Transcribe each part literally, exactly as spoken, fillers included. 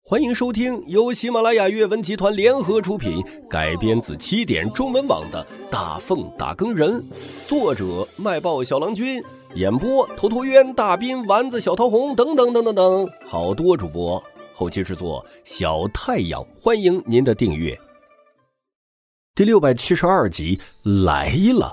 欢迎收听由喜马拉雅阅文集团联合出品，改编自起点中文网的《大奉打更人》，作者卖报小郎君，演播头陀渊、大斌、丸子、小桃红等等等等等，好多主播，后期制作小太阳，欢迎您的订阅。第六百七十二集来了。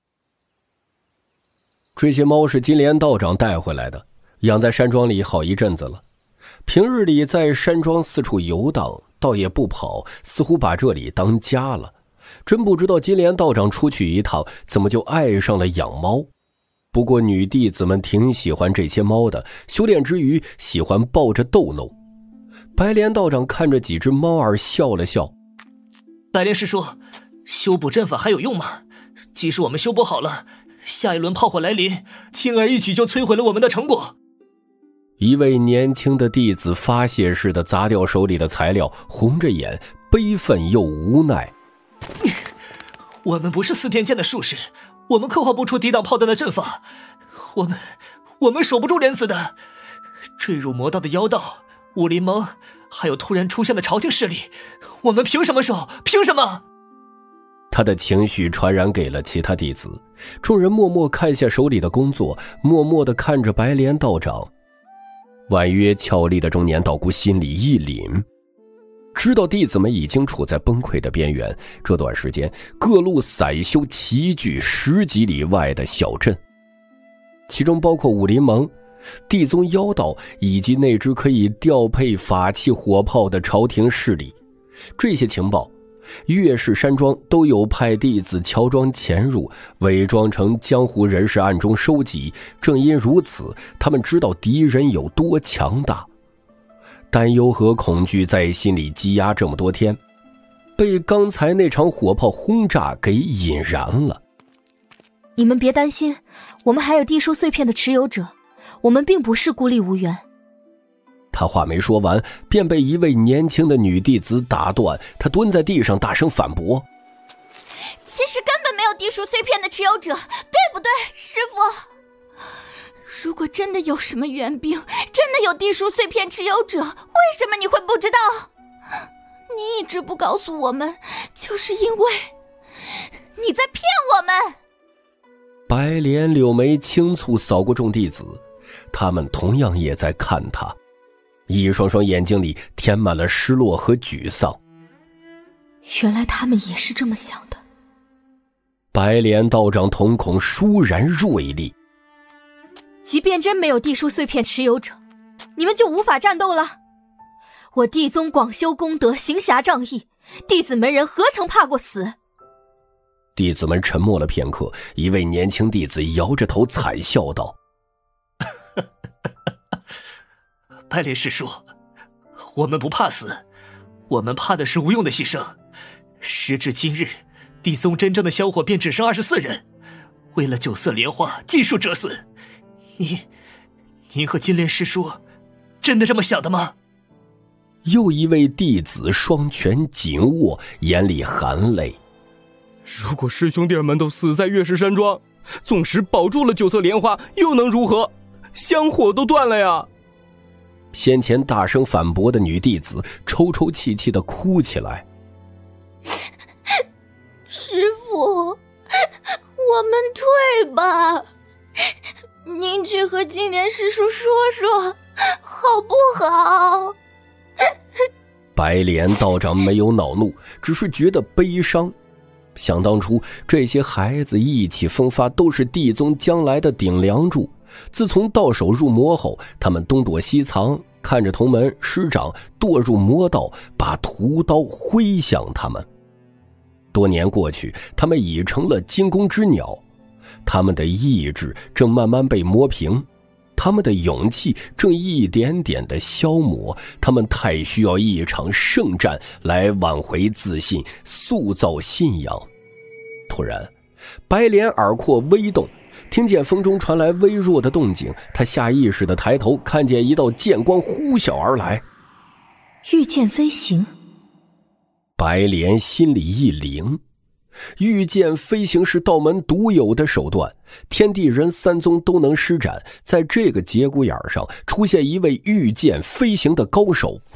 这些猫是金莲道长带回来的，养在山庄里好一阵子了。平日里在山庄四处游荡，倒也不跑，似乎把这里当家了。真不知道金莲道长出去一趟，怎么就爱上了养猫。不过女弟子们挺喜欢这些猫的，修炼之余喜欢抱着逗弄。白莲道长看着几只猫儿笑了笑。 白莲师叔，修补阵法还有用吗？即使我们修补好了，下一轮炮火来临，轻而易举就摧毁了我们的成果。 一位年轻的弟子发泄似的砸掉手里的材料，红着眼，悲愤又无奈。 我们不是四天剑的术士，我们刻画不出抵挡炮弹的阵法，我们我们守不住连死的。坠入魔道的妖道、武林盟，还有突然出现的朝廷势力，我们凭什么守？凭什么？ 他的情绪传染给了其他弟子，众人默默看下手里的工作，默默地看着白莲道长。婉约俏丽的中年道姑心里一凛，知道弟子们已经处在崩溃的边缘。这段时间各路散修齐聚十几里外的小镇，其中包括武林盟、地宗妖道以及那支可以调配法器火炮的朝廷势力。这些情报岳氏山庄都有派弟子乔装潜入，伪装成江湖人士暗中收集。正因如此，他们知道敌人有多强大。担忧和恐惧在心里积压这么多天，被刚才那场火炮轰炸给引燃了。 你们别担心，我们还有地书碎片的持有者，我们并不是孤立无援。 他话没说完，便被一位年轻的女弟子打断。她蹲在地上大声反驳： 其实根本没有地书碎片的持有者，对不对，师父？如果真的有什么援兵，真的有地书碎片持有者，为什么你会不知道？你一直不告诉我们，就是因为你在骗我们。 白莲柳眉轻蹙扫过众弟子，他们同样也在看他，一双双眼睛里填满了失落和沮丧。 原来他们也是这么想的。 白莲道长瞳孔倏然锐利。 即便真没有地书碎片持有者，你们就无法战斗了。我地宗广修功德，行侠仗义，弟子门人何曾怕过死？ 弟子们沉默了片刻，一位年轻弟子摇着头惨笑道： 白莲师叔，我们不怕死，我们怕的是无用的牺牲。时至今日，地宗真正的香火便只剩二十四人，为了九色莲花尽数折损。您您和金莲师叔真的这么想的吗？ 又一位弟子双拳紧握，眼里含泪。 如果师兄弟们都死在岳氏山庄，纵使保住了九色莲花，又能如何？香火都断了呀！ 先前大声反驳的女弟子抽抽泣泣地哭起来。 师父，我们退吧，您去和金莲师叔说说，好不好？ 白莲道长没有恼怒，只是觉得悲伤。想当初这些孩子意气风发，都是地宗将来的顶梁柱。自从到手入魔后，他们东躲西藏，看着同门师长堕入魔道，把屠刀挥向他们。多年过去，他们已成了惊弓之鸟，他们的意志正慢慢被磨平，他们的勇气正一点点地消磨，他们太需要一场圣战来挽回自信，塑造信仰。突然，白莲耳廓微动，听见风中传来微弱的动静，他下意识地抬头，看见一道剑光呼啸而来。 御剑飞行。 白莲心里一凛，御剑飞行是道门独有的手段，天地人三宗都能施展，在这个节骨眼上出现一位御剑飞行的高手。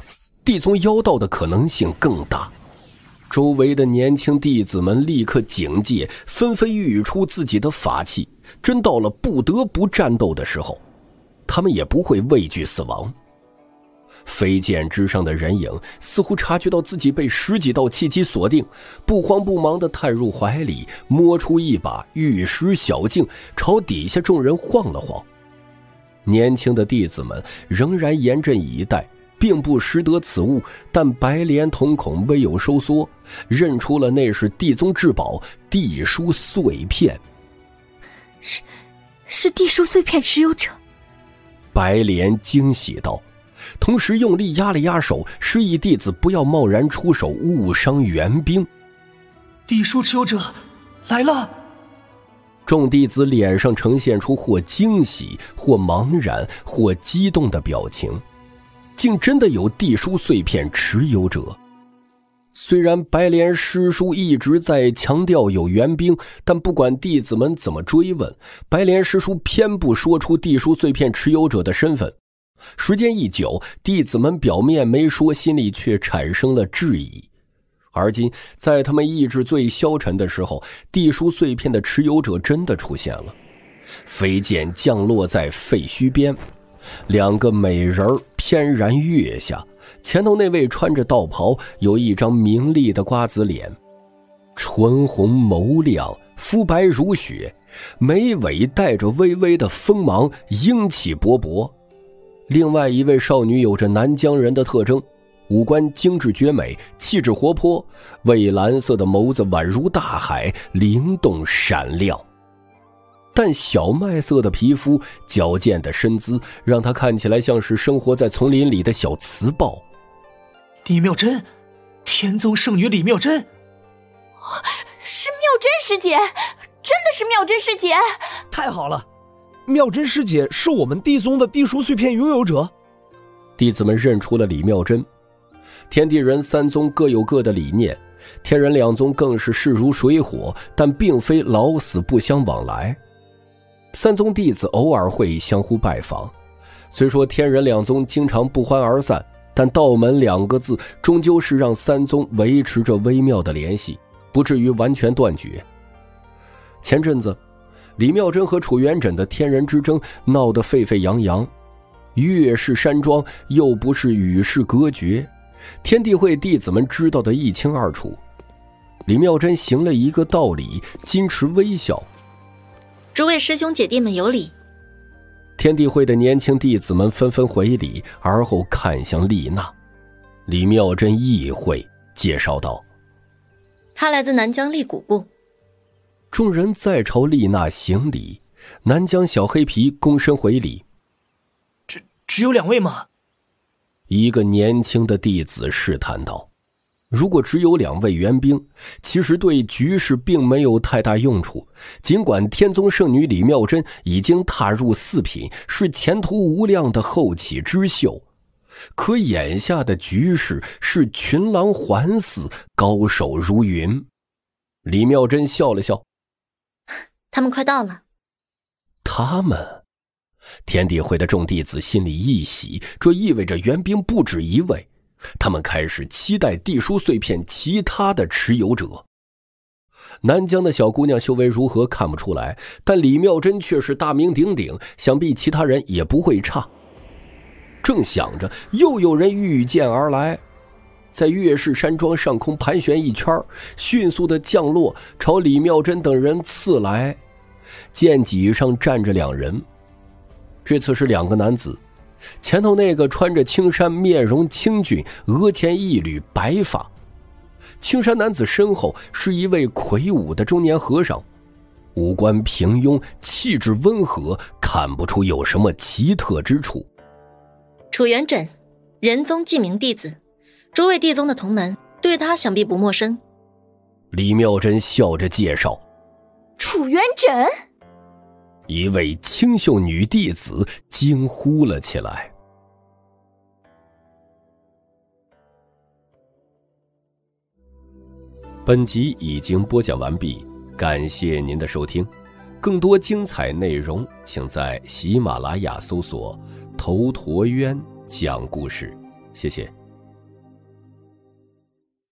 地宗妖道的可能性更大。周围的年轻弟子们立刻警戒，纷纷语出自己的法器。真到了不得不战斗的时候，他们也不会畏惧死亡。飞剑之上的人影似乎察觉到自己被十几道气机锁定，不慌不忙地探入怀里，摸出一把玉石小镜，朝底下众人晃了晃。年轻的弟子们仍然严阵以待，并不识得此物，但白莲瞳孔微有收缩，认出了那是地宗至宝地书碎片。 是是地书碎片持有者。 白莲惊喜道，同时用力压了压手，示意弟子不要贸然出手，误伤援兵。 地书持有者来了。 众弟子脸上呈现出或惊喜或茫然或激动的表情，竟真的有地书碎片持有者。虽然白莲师叔一直在强调有援兵，但不管弟子们怎么追问，白莲师叔偏不说出地书碎片持有者的身份。时间一久，弟子们表面没说，心里却产生了质疑。而今在他们意志最消沉的时候，地书碎片的持有者真的出现了。飞剑降落在废墟边，两个美人翩然跃下，前头那位穿着道袍，有一张明丽的瓜子脸，唇红眸亮，肤白如雪，眉尾带着微微的锋芒，英气勃勃。另外一位少女有着南疆人的特征，五官精致绝美，气质活泼，蔚蓝色的眸子宛如大海，灵动闪亮。但小麦色的皮肤，矫健的身姿，让她看起来像是生活在丛林里的小雌豹。 李妙真，天宗圣女李妙真。 是妙真师姐，真的是妙真师姐！ 太好了，妙真师姐是我们地宗的地书碎片拥有者。 弟子们认出了李妙真。天地人三宗各有各的理念，天人两宗更是势如水火，但并非老死不相往来。三宗弟子偶尔会相互拜访，虽说天人两宗经常不欢而散，但道门两个字终究是让三宗维持着微妙的联系，不至于完全断绝。前阵子李妙真和楚元稹的天人之争闹得沸沸扬扬，月氏山庄又不是与世隔绝，天地会弟子们知道的一清二楚。李妙真行了一个道理，矜持微笑， 诸位师兄姐弟们有礼。 天地会的年轻弟子们纷纷回礼，而后看向丽娜。李妙真意会，介绍道： 他来自南疆立谷部。 众人再朝丽娜行礼，南疆小黑皮躬身回礼。 只只有两位吗？ 一个年轻的弟子试探道：如果只有两位援兵，其实对局势并没有太大用处。尽管天宗圣女李妙真已经踏入四品，是前途无量的后起之秀，可眼下的局势是群狼环伺，高手如云。李妙真笑了笑： 他们快到了。 他们？天地会的众弟子心里一喜，这意味着援兵不止一位。他们开始期待地书碎片其他的持有者。南疆的小姑娘修为如何看不出来，但李妙真却是大名鼎鼎，想必其他人也不会差。正想着，又有人御剑而来，在月氏山庄上空盘旋一圈，迅速的降落，朝李妙真等人刺来。剑脊上站着两人，这次是两个男子。前头那个穿着青衫，面容清俊，额前一缕白发。青衫男子身后是一位魁梧的中年和尚，五官平庸，气质温和，看不出有什么奇特之处。 楚元稹，仁宗记名弟子，诸位地宗的同门，对他想必不陌生。 李妙真笑着介绍： 楚元稹。 一位清秀女弟子惊呼了起来。本集已经播讲完毕，感谢您的收听。更多精彩内容，请在喜马拉雅搜索“头陀渊讲故事”。谢谢。